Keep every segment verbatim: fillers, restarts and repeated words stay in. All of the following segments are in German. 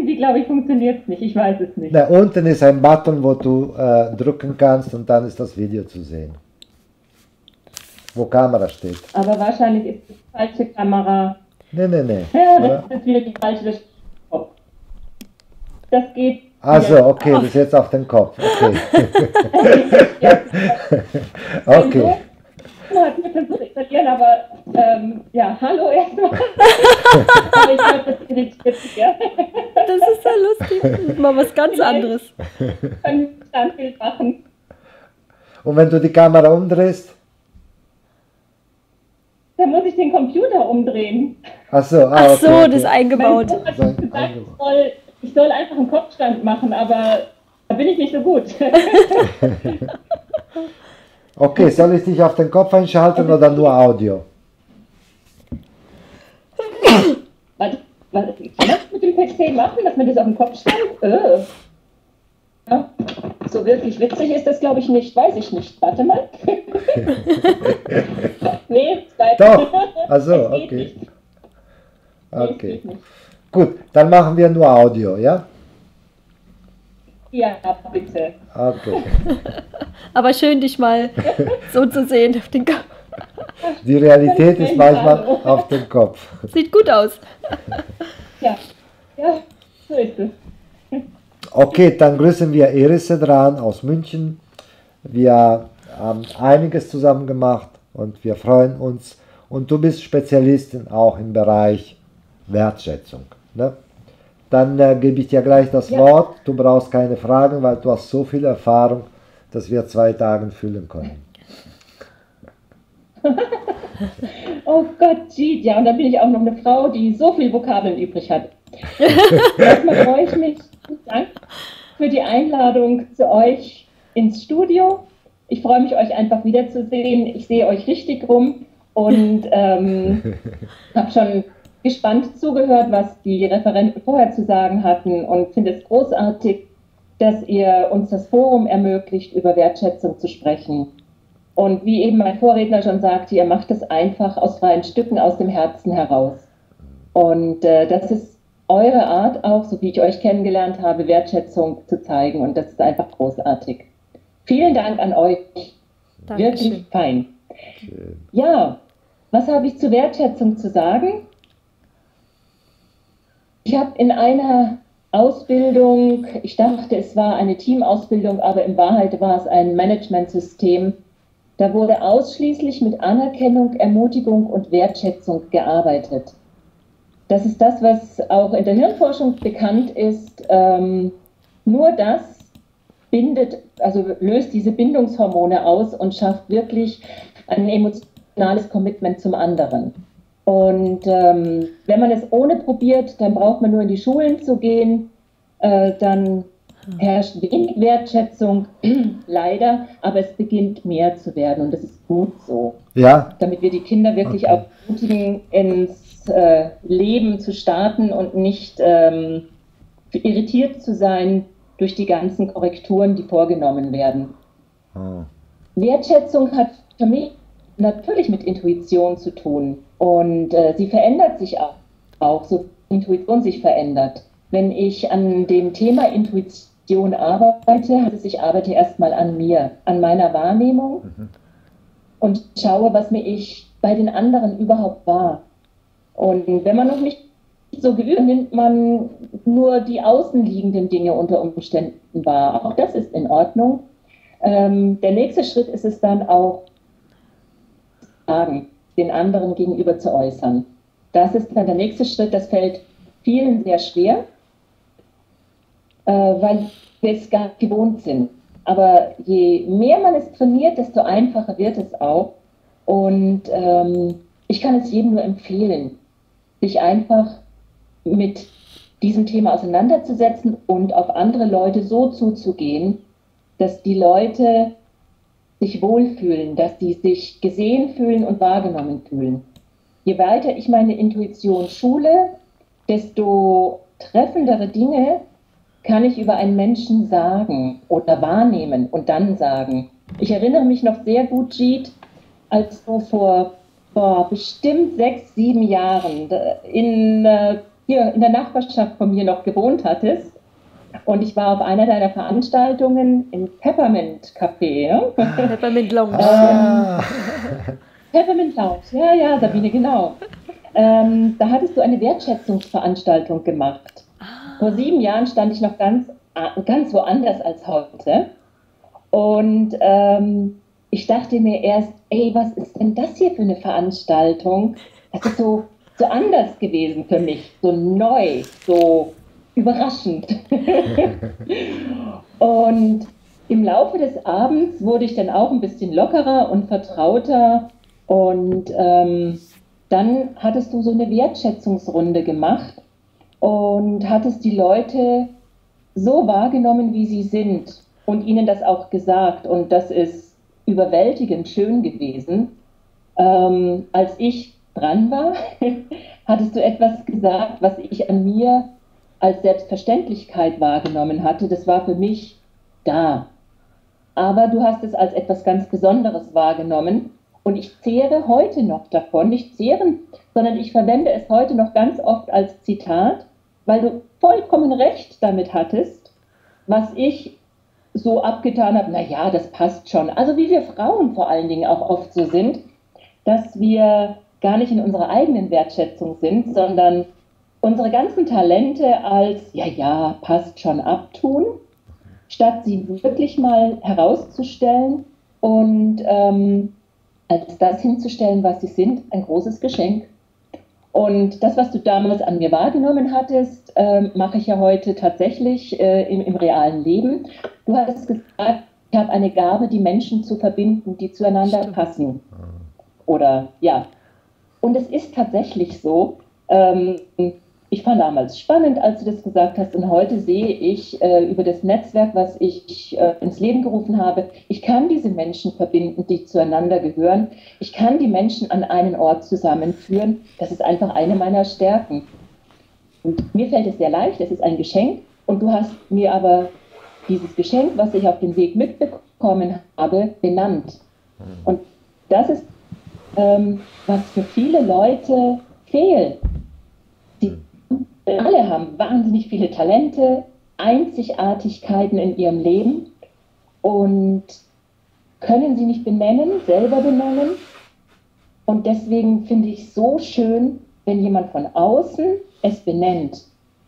irgendwie, glaube ich, funktioniert es nicht. Ich weiß es nicht. Na, unten ist ein Button, wo du äh, drücken kannst und dann ist das Video zu sehen. Wo Kamera steht. Aber wahrscheinlich ist es die falsche Kamera. Nee, nee, nee. Ja, Oder? das ist wieder die falsche. Das geht. Also, wieder. okay, das ist jetzt auf den Kopf. Okay. Mein Okay. Sohn hat mir versucht zu installieren, aber ähm, ja, hallo erstmal. Aber ich glaube, das irritiert sich, ja. Das ist ja lustig. Das ist mal was ganz anderes. Können dann viel machen. Und wenn du die Kamera umdrehst? Dann muss ich den Computer umdrehen. Ach so, ah, Ach okay, so, okay. das ist Mein eingebaut. Sohn hat Sein- gesagt, eingebaut. ich soll, ich soll einfach einen Kopfstand machen, aber da bin ich nicht so gut. Okay, soll ich dich auf den Kopf einschalten oder nur Audio? Warte, was, kann man das mit dem P C machen, dass man das auf dem Kopf stellt? Äh. Ja, so wirklich witzig ist das, glaube ich, nicht. Weiß ich nicht. Warte mal. Nee, es bleibt. Doch, also, Es geht okay. nicht. Nee, es Okay. geht nicht. Gut, dann machen wir nur Audio, ja? Ja, bitte. Okay. Aber schön, dich mal so zu sehen. Auf den Kopf. Die Realität ist manchmal auf dem Kopf. Sieht gut aus. Ja, ja, so ist es. Okay, dann grüßen wir Iris dran aus München. Wir haben einiges zusammen gemacht und wir freuen uns. Und du bist Spezialistin auch im Bereich Wertschätzung. Ne? Dann äh, gebe ich dir gleich das Ja. Wort. Du brauchst keine Fragen, weil du hast so viel Erfahrung, dass wir zwei Tage füllen können. Oh Gott, Jeet, ja, und dann bin ich auch noch eine Frau, die so viel Vokabeln übrig hat. Erstmal freue ich mich. Danke für die Einladung zu euch ins Studio. Ich freue mich, euch einfach wiederzusehen. Ich sehe euch richtig rum und ähm, habe schon gespannt zugehört, was die Referenten vorher zu sagen hatten und finde es großartig, dass ihr uns das Forum ermöglicht, über Wertschätzung zu sprechen. Und wie eben mein Vorredner schon sagte, ihr macht es einfach aus freien Stücken, aus dem Herzen heraus. Und äh, das ist eure Art auch, so wie ich euch kennengelernt habe, Wertschätzung zu zeigen. Und das ist einfach großartig. Vielen Dank an euch. Wirklich Dankeschön. fein. Schön. Ja, was habe ich zu Wertschätzung zu sagen? Ich habe in einer Ausbildung, ich dachte, es war eine Teamausbildung, aber in Wahrheit war es ein Managementsystem. Da wurde ausschließlich mit Anerkennung, Ermutigung und Wertschätzung gearbeitet. Das ist das, was auch in der Hirnforschung bekannt ist. Ähm, nur das bindet, also löst diese Bindungshormone aus und schafft wirklich ein emotionales Commitment zum anderen. Und ähm, wenn man es ohne probiert, dann braucht man nur in die Schulen zu gehen, äh, dann herrscht wenig Wertschätzung, leider, aber es beginnt mehr zu werden und das ist gut so, Ja, damit wir die Kinder wirklich Okay. auch ermutigen, ins äh, Leben zu starten und nicht ähm, irritiert zu sein durch die ganzen Korrekturen, die vorgenommen werden. oh. Wertschätzung hat für mich natürlich mit Intuition zu tun und äh, sie verändert sich auch, auch, so wie Intuition sich verändert. Wenn ich an dem Thema Intuition arbeite, heißt es, ich arbeite erstmal an mir, an meiner Wahrnehmung und schaue, was mir ich bei den anderen überhaupt war. Und wenn man noch nicht so geübt, nimmt man nur die außenliegenden Dinge unter Umständen wahr. Auch das ist in Ordnung. Ähm, der nächste Schritt ist es dann auch, sagen, den anderen gegenüber zu äußern. Das ist dann der nächste Schritt, das fällt vielen sehr schwer, äh, weil wir es gar nicht gewohnt sind. Aber je mehr man es trainiert, desto einfacher wird es auch. Und ähm, ich kann es jedem nur empfehlen, sich einfach mit diesem Thema auseinanderzusetzen und auf andere Leute so zuzugehen, dass die Leute sich wohlfühlen, dass sie sich gesehen fühlen und wahrgenommen fühlen. Je weiter ich meine Intuition schule, desto treffendere Dinge kann ich über einen Menschen sagen oder wahrnehmen und dann sagen. Ich erinnere mich noch sehr gut, Jeet, als du vor, vor bestimmt sechs, sieben Jahren in, äh, hier in der Nachbarschaft von mir noch gewohnt hattest. Und ich war auf einer deiner Veranstaltungen im Peppermint Café. Ja? Peppermint Lounge. Ah. Peppermint Lounge, ja, ja, Sabine, genau. Ähm, da hattest du eine Wertschätzungsveranstaltung gemacht. Vor sieben Jahren stand ich noch ganz, ganz woanders als heute. Und ähm, ich dachte mir erst, ey, was ist denn das hier für eine Veranstaltung? Das ist so, so anders gewesen für mich, so neu, so überraschend. Und im Laufe des Abends wurde ich dann auch ein bisschen lockerer und vertrauter. Und ähm, dann hattest du so eine Wertschätzungsrunde gemacht und hattest die Leute so wahrgenommen, wie sie sind und ihnen das auch gesagt. Und das ist überwältigend schön gewesen. Ähm, als ich dran war, hattest du etwas gesagt, was ich an mir als Selbstverständlichkeit wahrgenommen hatte. Das war für mich da. Aber du hast es als etwas ganz Besonderes wahrgenommen. Und ich zehre heute noch davon, nicht zehren, sondern ich verwende es heute noch ganz oft als Zitat, weil du vollkommen recht damit hattest, was ich so abgetan habe, naja, das passt schon. Also wie wir Frauen vor allen Dingen auch oft so sind, dass wir gar nicht in unserer eigenen Wertschätzung sind, sondern unsere ganzen Talente als, ja, ja, passt schon abtun, statt sie wirklich mal herauszustellen und ähm, als das hinzustellen, was sie sind, ein großes Geschenk. Und das, was du damals an mir wahrgenommen hattest, äh, mache ich ja heute tatsächlich äh, im, im realen Leben. Du hast gesagt, ich habe eine Gabe, die Menschen zu verbinden, die zueinander Stimmt. passen. Oder ja. Und es ist tatsächlich so. Ähm, ich fand damals spannend, als du das gesagt hast. Und heute sehe ich äh, über das Netzwerk, was ich äh, ins Leben gerufen habe, ich kann diese Menschen verbinden, die zueinander gehören. Ich kann die Menschen an einen Ort zusammenführen. Das ist einfach eine meiner Stärken. Und mir fällt es sehr leicht, es ist ein Geschenk. Und du hast mir aber dieses Geschenk, was ich auf dem Weg mitbekommen habe, benannt. Und das ist, ähm, was für viele Leute fehlt. Sie alle haben wahnsinnig viele Talente, Einzigartigkeiten in ihrem Leben und können sie nicht benennen, selber benennen. Und deswegen finde ich es so schön, wenn jemand von außen es benennt.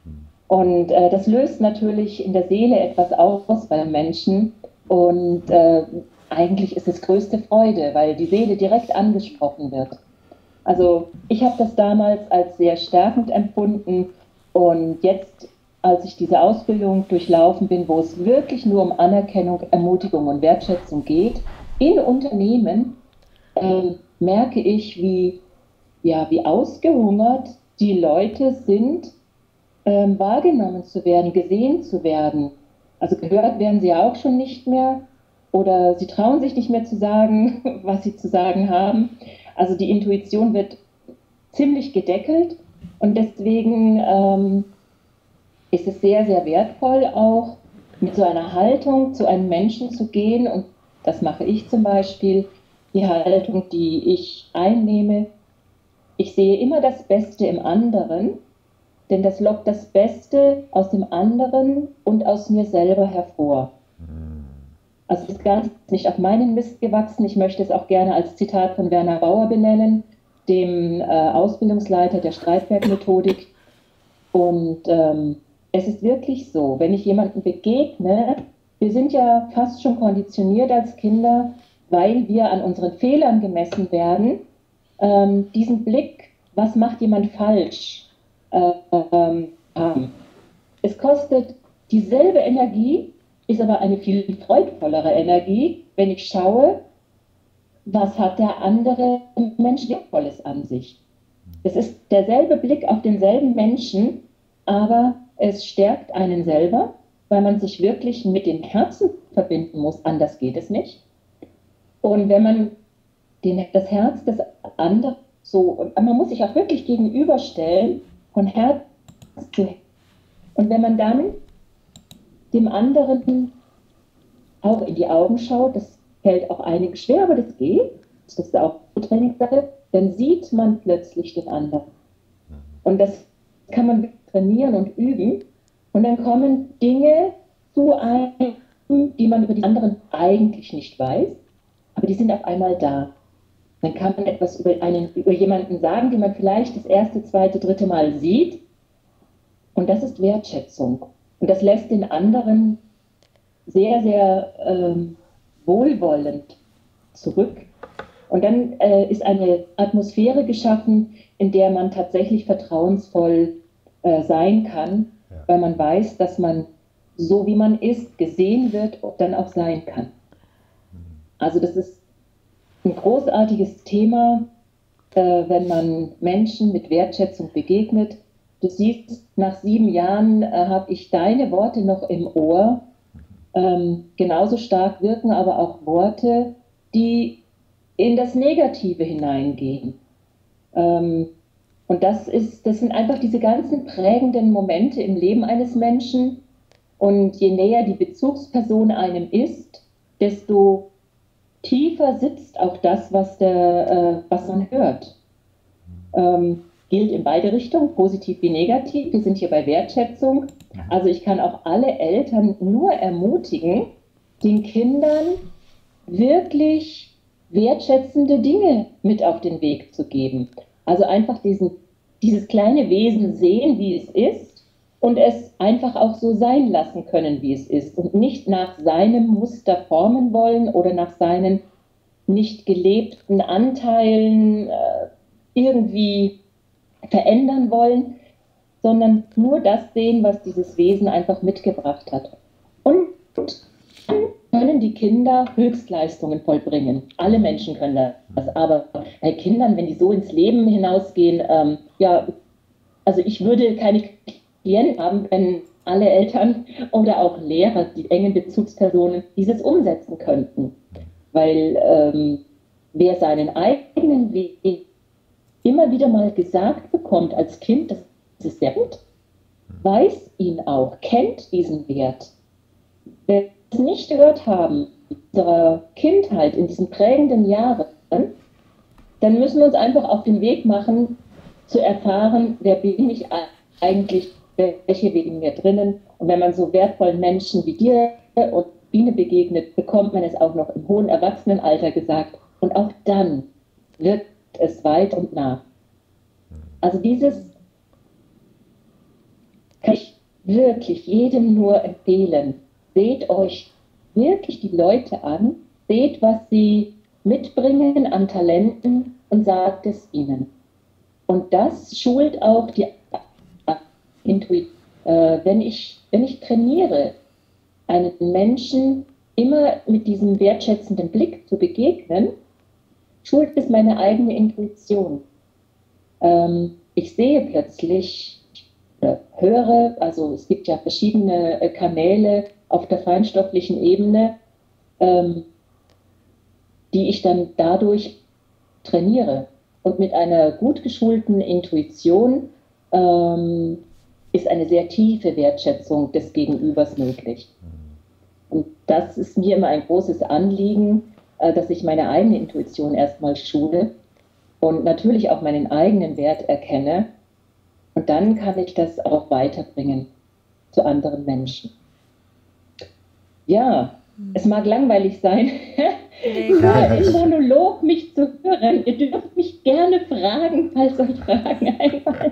Und äh, das löst natürlich in der Seele etwas aus beim Menschen. Und äh, eigentlich ist es größte Freude, weil die Seele direkt angesprochen wird. Also ich habe das damals als sehr stärkend empfunden. Und jetzt, als ich diese Ausbildung durchlaufen bin, wo es wirklich nur um Anerkennung, Ermutigung und Wertschätzung geht, in Unternehmen, äh, merke ich, wie, ja, wie ausgehungert die Leute sind, äh, wahrgenommen zu werden, gesehen zu werden. Also gehört werden sie ja auch schon nicht mehr oder sie trauen sich nicht mehr zu sagen, was sie zu sagen haben. Also die Intuition wird ziemlich gedeckelt. Und deswegen ähm, ist es sehr, sehr wertvoll, auch mit so einer Haltung zu einem Menschen zu gehen. Und das mache ich zum Beispiel, die Haltung, die ich einnehme. Ich sehe immer das Beste im anderen, denn das lockt das Beste aus dem anderen und aus mir selber hervor. Also das Ganze ist nicht auf meinen Mist gewachsen. Ich möchte es auch gerne als Zitat von Werner Bauer benennen, dem äh, Ausbildungsleiter der Streitwerkmethodik. Und ähm, es ist wirklich so, wenn ich jemandem begegne, wir sind ja fast schon konditioniert als Kinder, weil wir an unseren Fehlern gemessen werden, ähm, diesen Blick, was macht jemand falsch, äh, ähm, haben. Es kostet dieselbe Energie, ist aber eine viel freudvollere Energie, wenn ich schaue, was hat der andere Mensch Wertvolles an sich. Es ist derselbe Blick auf denselben Menschen, aber es stärkt einen selber, weil man sich wirklich mit dem Herzen verbinden muss, anders geht es nicht. Und wenn man den, das Herz des anderen so, man muss sich auch wirklich gegenüberstellen, von Herz zu Herz. Und wenn man dann dem anderen auch in die Augen schaut, das fällt auch einigen schwer, aber das geht, das ist auch eine Trainingssache, dann sieht man plötzlich den anderen. Und das kann man trainieren und üben. Und dann kommen Dinge zu einem, die man über die anderen eigentlich nicht weiß, aber die sind auf einmal da. Dann kann man etwas über, einen, über jemanden sagen, den man vielleicht das erste, zweite, dritte Mal sieht. Und das ist Wertschätzung. Und das lässt den anderen sehr, sehr ähm, wohlwollend zurück. Und dann äh, ist eine Atmosphäre geschaffen, in der man tatsächlich vertrauensvoll äh, sein kann, ja. Weil man weiß, dass man so wie man ist, gesehen wird und dann auch sein kann. Also das ist ein großartiges Thema, äh, wenn man Menschen mit Wertschätzung begegnet. Du siehst, nach sieben Jahren äh, habe ich deine Worte noch im Ohr. Ähm, genauso stark wirken aber auch Worte, die in das Negative hineingehen. Ähm, und das ist, das sind einfach diese ganzen prägenden Momente im Leben eines Menschen. Und je näher die Bezugsperson einem ist, desto tiefer sitzt auch das, was, der, äh, was man hört. Ähm, gilt in beide Richtungen, positiv wie negativ. Wir sind hier bei Wertschätzung. Also ich kann auch alle Eltern nur ermutigen, den Kindern wirklich wertschätzende Dinge mit auf den Weg zu geben. Also einfach diesen, dieses kleine Wesen sehen, wie es ist und es einfach auch so sein lassen können, wie es ist und nicht nach seinem Muster formen wollen oder nach seinen nicht gelebten Anteilen äh, irgendwie verändern wollen, sondern nur das sehen, was dieses Wesen einfach mitgebracht hat. Und dann können die Kinder Höchstleistungen vollbringen. Alle Menschen können das, aber bei Kindern, wenn die so ins Leben hinausgehen, ähm, ja, also ich würde keine Klienten haben, wenn alle Eltern oder auch Lehrer, die engen Bezugspersonen, dieses umsetzen könnten. Weil ähm, wer seinen eigenen Weg immer wieder mal gesagt bekommt als Kind, das ist sehr gut, weiß ihn auch, kennt diesen Wert. Wenn wir es nicht gehört haben in unserer Kindheit, in diesen prägenden Jahren, dann müssen wir uns einfach auf den Weg machen, zu erfahren, wer bin ich eigentlich, welche Wege in mir drinnen. Und wenn man so wertvollen Menschen wie dir und Biene begegnet, bekommt man es auch noch im hohen Erwachsenenalter gesagt. Und auch dann wirkt es weit und nah. Also dieses kann ich wirklich jedem nur empfehlen. Seht euch wirklich die Leute an, seht, was sie mitbringen an Talenten und sagt es ihnen. Und das schult auch die Intuition. Äh, wenn ich, wenn ich trainiere, einen Menschen immer mit diesem wertschätzenden Blick zu begegnen, schult es meine eigene Intuition. Ähm, ich sehe plötzlich, oder höre, also es gibt ja verschiedene äh, Kanäle auf der feinstofflichen Ebene, ähm, die ich dann dadurch trainiere. Und mit einer gut geschulten Intuition ähm, ist eine sehr tiefe Wertschätzung des Gegenübers möglich. Und das ist mir immer ein großes Anliegen, äh, dass ich meine eigene Intuition erstmal schule und natürlich auch meinen eigenen Wert erkenne. Und dann kann ich das auch weiterbringen zu anderen Menschen. Ja, hm. Es mag langweilig sein, nur im Monolog mich zu hören. Ihr dürft mich gerne fragen, falls euch Fragen einfallen.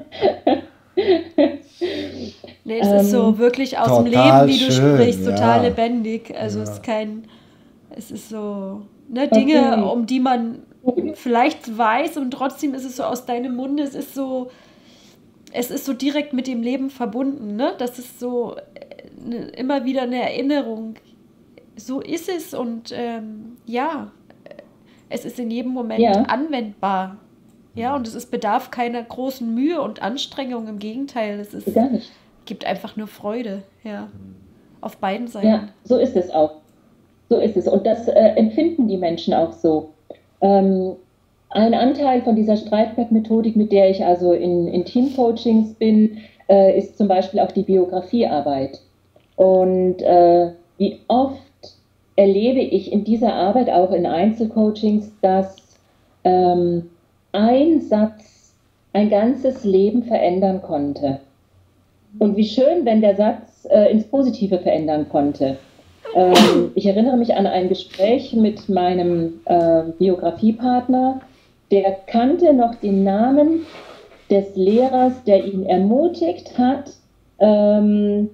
Nee, es ähm, ist so wirklich aus dem Leben, wie du schön, sprichst, total ja. lebendig. Also ja. es ist kein, es ist so, ne, Dinge, okay. um die man vielleicht weiß und trotzdem ist es so aus deinem Munde, es ist so, es ist so direkt mit dem Leben verbunden, ne? Das ist so ne, immer wieder eine Erinnerung. So ist es und ähm, ja, es ist in jedem Moment ja. anwendbar. Ja, und es ist, bedarf keiner großen Mühe und Anstrengung, im Gegenteil, es ist, Gar nicht. gibt einfach nur Freude, ja, auf beiden Seiten. Ja, so ist es auch. So ist es. Und das äh, empfinden die Menschen auch so. Ähm, ein Anteil von dieser Streitberg-Methodik, mit der ich also in, in Team-Coachings bin, äh, ist zum Beispiel auch die Biografiearbeit. Und äh, wie oft erlebe ich in dieser Arbeit, auch in Einzelcoachings, dass ähm, ein Satz ein ganzes Leben verändern konnte. Und wie schön, wenn der Satz äh, ins Positive verändern konnte. Ähm, ich erinnere mich an ein Gespräch mit meinem äh, Biografiepartner, der kannte noch den Namen des Lehrers, der ihn ermutigt hat, ähm,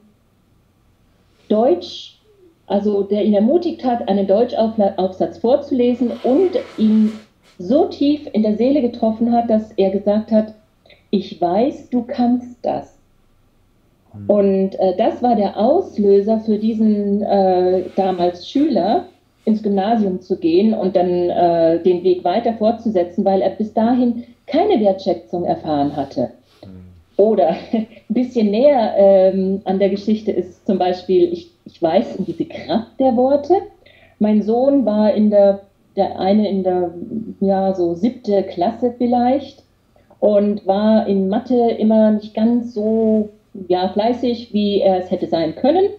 Deutsch, also der ihn ermutigt hat, einen Deutschaufsatz vorzulesen und ihn so tief in der Seele getroffen hat, dass er gesagt hat, ich weiß, du kannst das. Und äh, das war der Auslöser für diesen äh, damals Schüler, ins Gymnasium zu gehen und dann äh, den Weg weiter fortzusetzen, weil er bis dahin keine Wertschätzung erfahren hatte. Oder ein bisschen näher ähm, an der Geschichte ist zum Beispiel, ich, ich weiß um diese Kraft der Worte. Mein Sohn war in der, der eine in der, ja, so siebte Klasse vielleicht und war in Mathe immer nicht ganz so ja, fleißig, wie er es hätte sein können.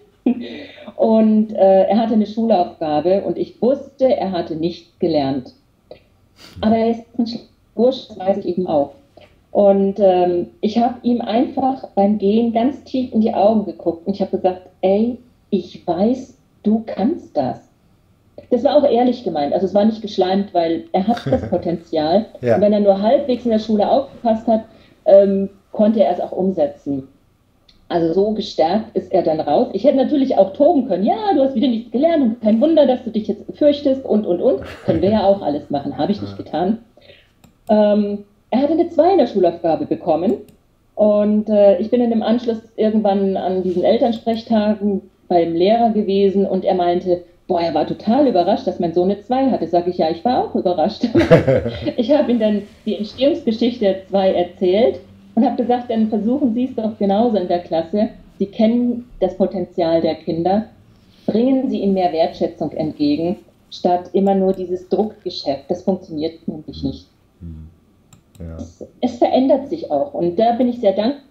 Und äh, er hatte eine Schulaufgabe und ich wusste, er hatte nicht gelernt. Aber er ist ein Bursch, das weiß ich eben auch. Und ähm, ich habe ihm einfach beim Gehen ganz tief in die Augen geguckt und ich habe gesagt, ey, ich weiß, du kannst das. Das war auch ehrlich gemeint, also es war nicht geschleimt, weil er hat das Potenzial. Ja. Und wenn er nur halbwegs in der Schule aufgepasst hat, ähm, konnte er es auch umsetzen. Also so gestärkt ist er dann raus. Ich hätte natürlich auch toben können, ja, du hast wieder nichts gelernt und kein Wunder, dass du dich jetzt fürchtest und, und, und. Können wir ja auch alles machen, habe ich nicht getan. Ähm, er hatte eine zwei in der Schulaufgabe bekommen und äh, ich bin in dem Anschluss irgendwann an diesen Elternsprechtagen beim Lehrer gewesen und er meinte, boah, er war total überrascht, dass mein Sohn eine zwei hatte. Sag ich, ja, ich war auch überrascht. Ich habe ihm dann die Entstehungsgeschichte der zwei erzählt und habe gesagt, dann versuchen Sie es doch genauso in der Klasse. Sie kennen das Potenzial der Kinder, bringen Sie ihnen mehr Wertschätzung entgegen, statt immer nur dieses Druckgeschäft. Das funktioniert nämlich nicht. Ja. Es, es verändert sich auch und da bin ich sehr dankbar,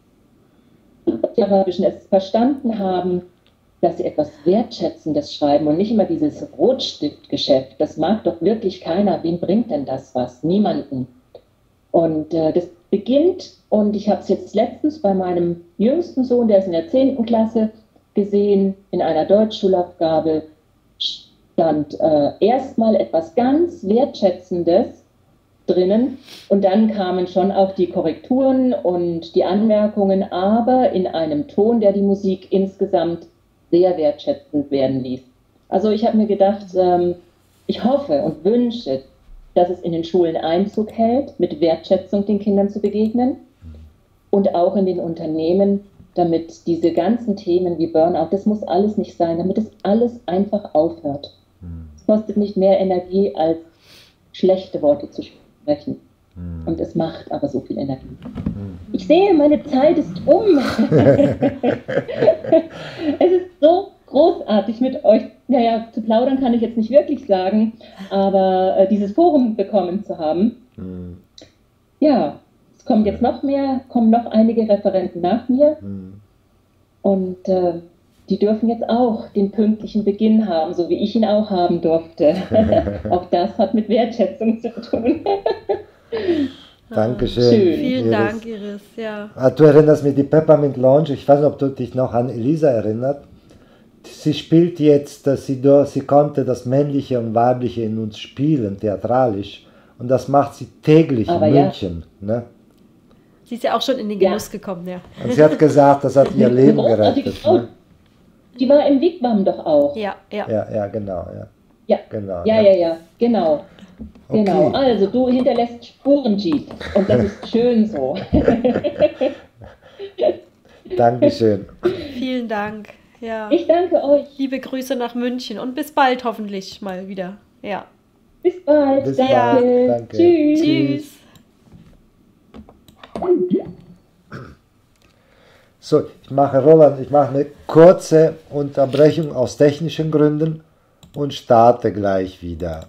dass sie es verstanden haben, dass sie etwas Wertschätzendes schreiben und nicht immer dieses Rotstiftgeschäft. Das mag doch wirklich keiner. Wem bringt denn das was? Niemanden. Und äh, das beginnt, und ich habe es jetzt letztens bei meinem jüngsten Sohn, der ist in der zehnten Klasse, gesehen, in einer Deutschschulaufgabe stand äh, erstmal etwas ganz Wertschätzendes drinnen und dann kamen schon auch die Korrekturen und die Anmerkungen, aber in einem Ton, der die Musik insgesamt sehr wertschätzend werden ließ. Also ich habe mir gedacht, ähm, ich hoffe und wünsche, dass es in den Schulen Einzug hält, mit Wertschätzung den Kindern zu begegnen und auch in den Unternehmen, damit diese ganzen Themen wie Burnout, das muss alles nicht sein, damit es alles einfach aufhört. Es kostet nicht mehr Energie, als schlechte Worte zu sprechen. Und es macht aber so viel Energie. Ich sehe, meine Zeit ist um. Es ist so großartig mit euch, naja, zu plaudern kann ich jetzt nicht wirklich sagen, aber äh, dieses Forum bekommen zu haben. Mhm. Ja, es kommt jetzt noch mehr, kommen noch einige Referenten nach mir. Mhm. Und äh, die dürfen jetzt auch den pünktlichen Beginn haben, so wie ich ihn auch haben durfte. Auch das hat mit Wertschätzung zu tun. Dankeschön. Schön. Vielen Iris. Dank, Iris. Ja. Du erinnerst mich, die Peppermint Lounge, ich weiß nicht, ob du dich noch an Elisa erinnert. Sie spielt jetzt, sie, sie konnte das Männliche und Weibliche in uns spielen, theatralisch. Und das macht sie täglich Aber in München. Ja. Ne? Sie ist ja auch schon in den Genuss ja. gekommen, ja. Und sie hat gesagt, das hat ihr Leben gerettet. Ne? Die war im Wigwam doch auch. Ja, ja. Ja, ja, genau. Ja, ja. genau, ja, ja, ja, genau. Okay. Genau, also du hinterlässt Spuren, Jeet. Und das ist schön so. Dankeschön. Vielen Dank. Ja. Ich danke euch. Liebe Grüße nach München und bis bald hoffentlich mal wieder. Ja. Bis bald. Bis danke. bald. Danke. Tschüss. Tschüss. So, ich mache, Roland, ich mache eine kurze Unterbrechung aus technischen Gründen und starte gleich wieder.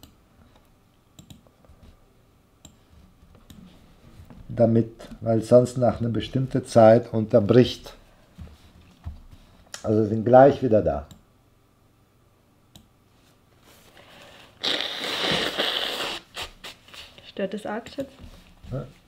Damit, weil sonst nach einer bestimmten Zeit unterbricht. Also sind gleich wieder da. Stört das arg jetzt? Ja.